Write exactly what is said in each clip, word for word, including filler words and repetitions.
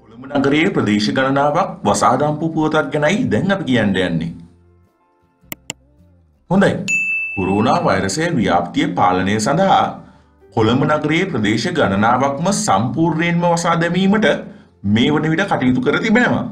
කොළඹ නගරයේ ප්‍රදේශ ගණනාවක් වසා දම්පු පුවතක් ගැනයි දැන් අපි කියන්න යන්නේ. හොඳයි. කොරෝනා වෛරසයේ ව්‍යාප්තිය පාලනය සඳහා කොළඹ නගරයේ ප්‍රදේශ ගණනාවක්ම සම්පූර්ණයෙන්ම වසා දැමීමට මේ වන විට කටයුතු කර තිබෙනවා.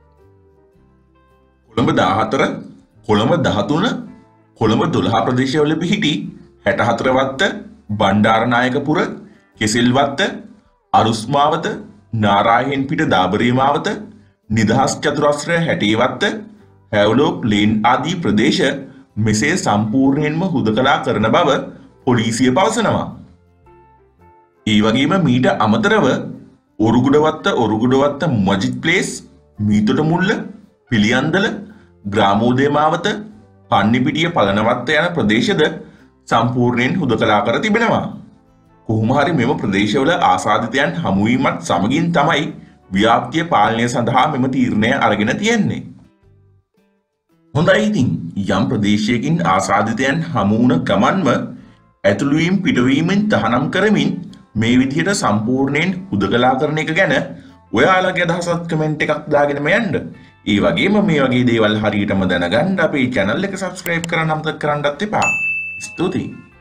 කොළඹ දාහතර, කොළඹ දහතුන, කොළඹ දොළහ ප්‍රදේශවල පිහිටි හැටහතර වත්ත, බණ්ඩාරනායකපුර, කෙසෙල්වත්ත, අරුස්මාවත, නාරායන්පිට දාබරේ මාවත, නිදහස් චතුරස්‍රය හැටේවත්ත, හැවලෝප් ලේන් ආදී ප්‍රදේශ මෙසේ සම්පූර්ණයෙන්ම හුදකලා කරන බව පොලිසිය පවසනවා. ඒ වගේම මීට අමතරව ඔරුගුඩවත්ත ඔරුගුඩවත්ත මජිත් ප්ලේස්, මීතොට මුල්ල, පිළියන්දල, ග්‍රාමෝදය මාවත, පන්නිපිටිය පලනවත්ත යන ප්‍රදේශද සම්පූර්ණයෙන් හුදකලා කර තිබෙනවා. කොහොම හරි මෙම ප්‍රදේශවල ආසාදිතයන් හමුවීමත් සමගින් තමයි ව්‍යාප්තිය පාලනය සඳහා මෙම තීරණය අරගෙන තියෙන්නේ. හොඳයි ඉතින් යම් ප්‍රදේශයකින් ආසාදිතයන් හමු වුණ ගමන්ම ඇතුළුවීම් පිටවීමෙන් තහනම් කරමින් මේ විදිහට සම්පූර්ණයෙන් හුදකලා කරන එක ගැන ඔයාලගේ අදහසත් කමෙන්ට් එකක් දාගෙනම යන්න. ඒ වගේම මේ වගේ දේවල් හරියටම දැනගන්න අපේ channel එක subscribe කරන්න අමතක කරන්නත් එපා. ස්තුතියි.